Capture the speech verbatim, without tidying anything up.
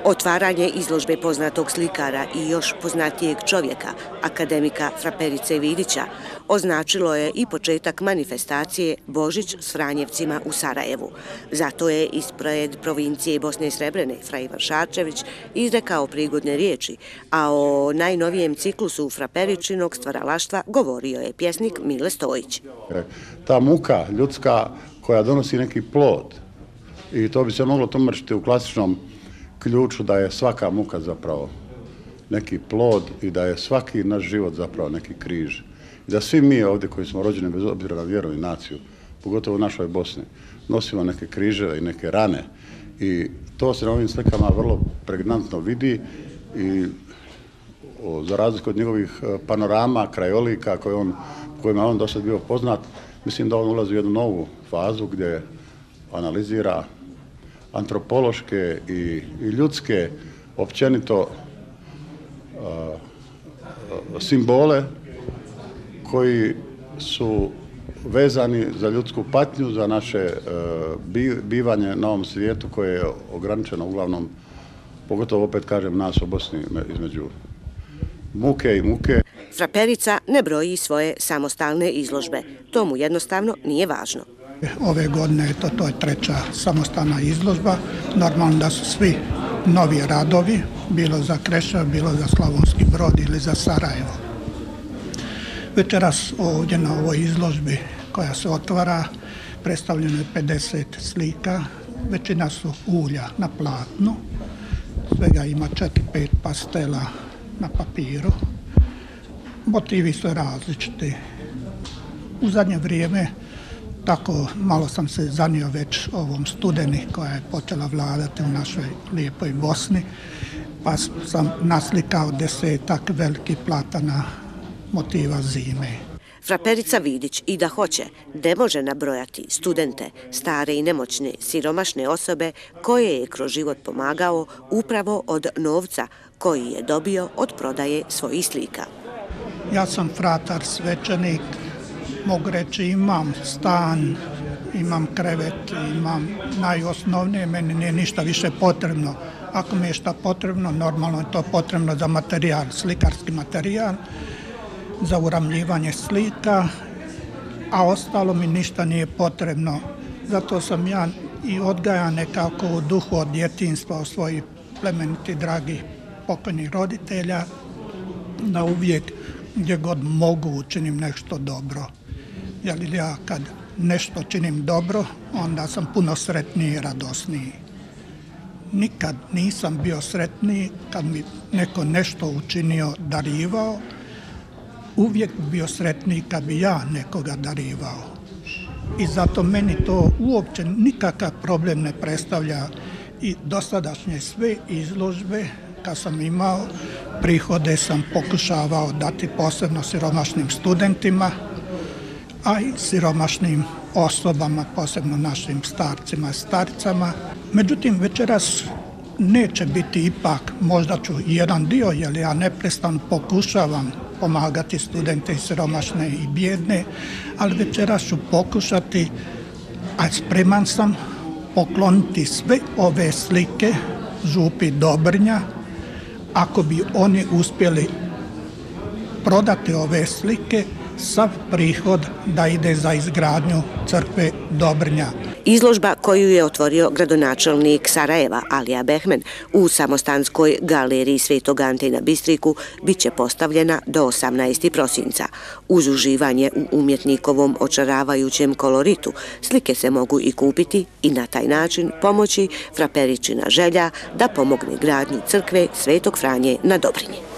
Otvaranje izložbe poznatog slikara i još poznatijeg čovjeka, akademika Fraperice Vidića, označilo je i početak manifestacije Božić s Franjevcima u Sarajevu. Zato je ispred provincije Bosne i Srebrene Fra Ivan Šarčević izrekao prigodne riječi, a o najnovijem ciklusu Fraperičinog stvaralaštva govorio je pjesnik Mile Stojić. Ta muka ljudska koja donosi neki plod, i to bi se moglo tumačiti u klasičnom ključu da je svaka muka zapravo neki plod i da je svaki naš život zapravo neki križ. I da svi mi ovdje koji smo rođeni bez obzira na vjeru i naciju, pogotovo u našoj Bosni, nosimo neke križeve i neke rane. I to se na ovim slikama vrlo pregnantno vidi i o, za razliku od njegovih panorama, krajolika koje on, kojima je on do sad bio poznat, mislim da on ulazi u jednu novu fazu gdje analizira antropološke i, i ljudske općenito a, a, simbole koji su vezani za ljudsku patnju, za naše a, bi, bivanje na ovom svijetu koje je ograničeno uglavnom, pogotovo opet kažem nas u Bosni između muke i muke. Fraperica ne broji svoje samostalne izložbe. To mu jednostavno nije važno. Ove godine to, to je treća samostalna izložba. Normalno da su svi novi radovi, bilo za Krešev, bilo za Slavonski Brod ili za Sarajevo. Večeras ovdje na ovoj izložbi koja se otvara predstavljeno je pedeset slika. Većina su ulja na platnu, svega ima četiri pet pastela na papiru. Motivi su različiti. U zadnje vrijeme tako malo sam se zanio već ovom studeni koja je počela vladati u našoj lijepoj Bosni, pa sam naslikao desetak velikih platana motiva zime. Fraperica Vidić i da hoće, ne može nabrojati studente, stare i nemoćne, siromašne osobe koje je kroz život pomagao upravo od novca koji je dobio od prodaje svojih slika. Ja sam fratar, svećenik, mogu reći imam stan, imam krevet, imam najosnovnije, meni nije ništa više potrebno. Ako mi je šta potrebno, normalno je to potrebno za materijal, slikarski materijal, za uramljivanje slika, a ostalo mi ništa nije potrebno. Zato sam ja i odgajan nekako u duhu od djetinjstva, od svojih plemeniti, dragi pokojnih roditelja, da uvijek gdje god mogu učinim nešto dobro. Jer ja kad nešto činim dobro, onda sam puno sretniji i radosniji. Nikad nisam bio sretniji kad mi neko nešto učinio, darivao. Uvijek bio sretniji kad bi ja nekoga darivao. I zato meni to uopće nikakav problem ne predstavlja. I dosadašnje sve izložbe, kad sam imao prihode, sam pokušavao dati posebno siromašnim studentima, a i siromašnim osobama, posebno našim starcima i staricama. Međutim, večeras neće biti ipak, možda ću jedan dio, jer ja neprestano pokušavam pomagati studente i siromašne i bijedne, ali večeras ću pokušati, a spreman sam pokloniti sve ove slike župi Dobrnja, ako bi oni uspjeli prodati ove slike, sav prihod da ide za izgradnju crkve Dobrnja. Izložba koju je otvorio gradonačelnik Sarajeva Alija Behmen u samostanskoj galeriji Svetog Ante na Bistriku bit će postavljena do osamnaestog prosinca. Uz uživanje u umjetnikovom očaravajućem koloritu, slike se mogu i kupiti i na taj način pomoći Fraperičina želja da pomogne gradnji crkve Svetog Franje na Dobrinji.